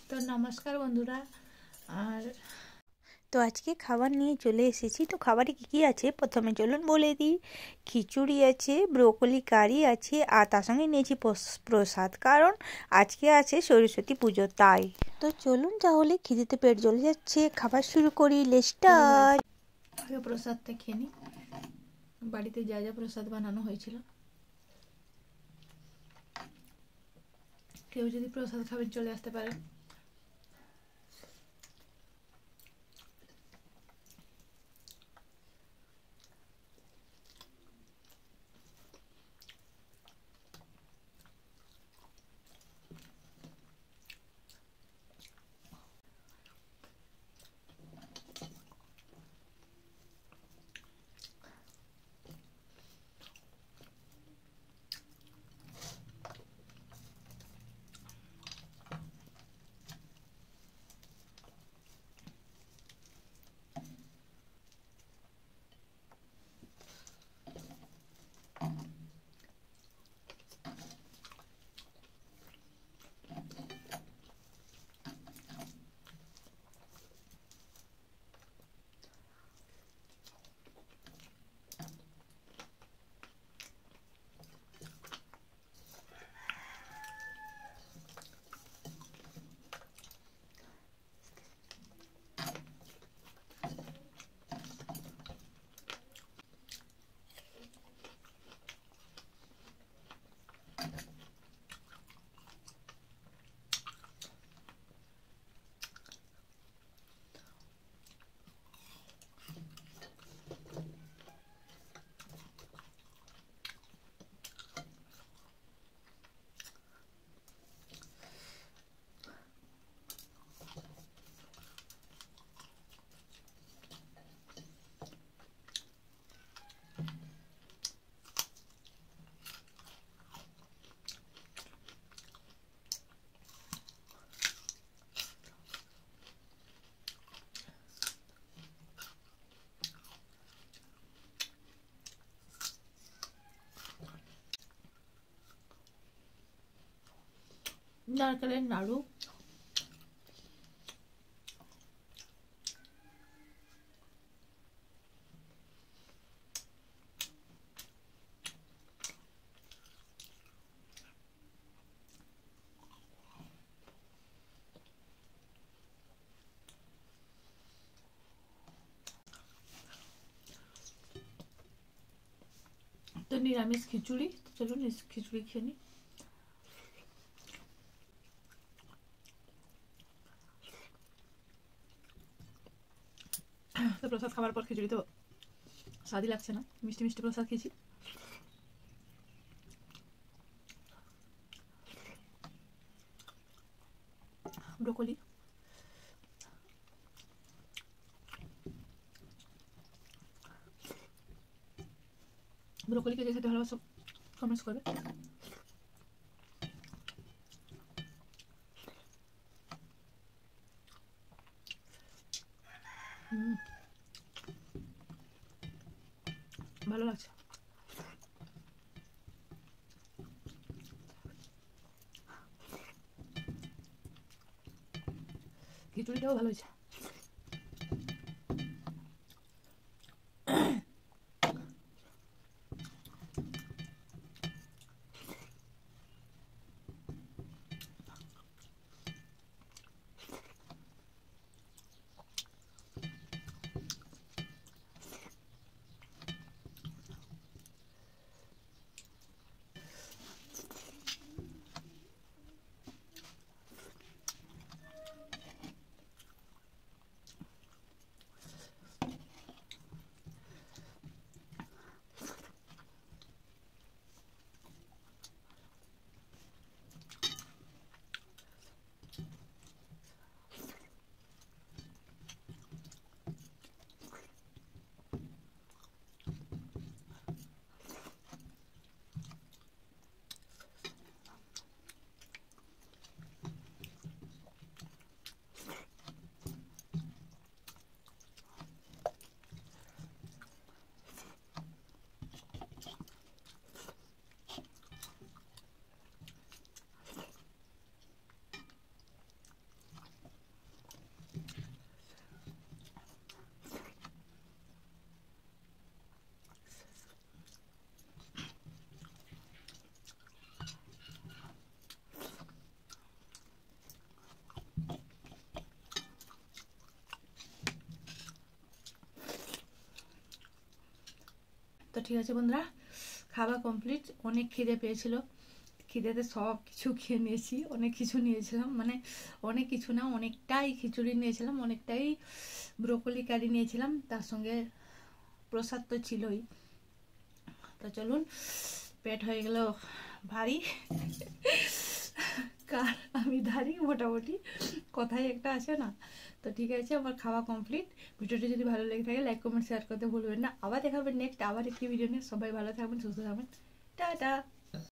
তো নমস্কার বন্ধুরা। আর তো আজকে খাবার নিয়ে চলে এসেছি। তো খাবারে কী কী আছে প্রথমে চলুন বলে দিই। খিচুড়ি আছে, ব্রোকলি কারি আছে, আর তার সঙ্গে নিয়েছি প্রসাদ, কারণ আজকে আছে সরস্বতী পুজো তাই। তো চলুন তাহলে, খিদেতে পেট জ্বলে যাচ্ছে, খাবার শুরু করি। Let's start. আগে প্রসাদটা খেয়ে নিই। বাড়িতে যা যা প্রসাদ বানানো হয়েছিল, কেউ যদি প্রসাদ খাবেন চলে আসতে পারেন। নারকেলের নাড়ু, তো নিরামিষ খিচুড়ি। চলুন খিচুড়ি খেয়ে নিই। তো প্রসাদ খাবার পর খিচুড়ি তো স্বাদই লাগছে না, মিষ্টি মিষ্টি প্রসাদ খেয়েছি। ব্রোকলি, ব্রোকলিকে যে খেতে ভালোবাসো কমেন্টস করবে। ভালো লাগছে। খিচুড়িটাও ভালো হয়েছে। ঠিক আছে বন্ধুরা, খাওয়া কমপ্লিট। অনেক খিদে পেয়েছিল, খিদেতে সব কিছু খেয়ে নিয়েছি। অনেক কিছু নিয়েছিলাম, মানে অনেক কিছু না, অনেকটাই খিচুড়ি নিয়েছিলাম, অনেকটাই ব্রোকলি কারি নিয়েছিলাম, তার সঙ্গে প্রসাদ তো ছিলই। তো চলুন, পেট হয়ে গেল ভারী, কার আমি ধারি মোটামুটি, কথাই একটা আছে না। তো ঠিক আছে, আমার খাওয়া কমপ্লিট। ভিডিওটি যদি ভালো লেগে থাকে লাইক কমেন্ট শেয়ার করতে ভুলবেন না। আবার দেখাবেন নেক্সট আবার একটি ভিডিও নিয়ে। সবাই ভালো থাকবেন, সুস্থ থাকবেন, টাটা।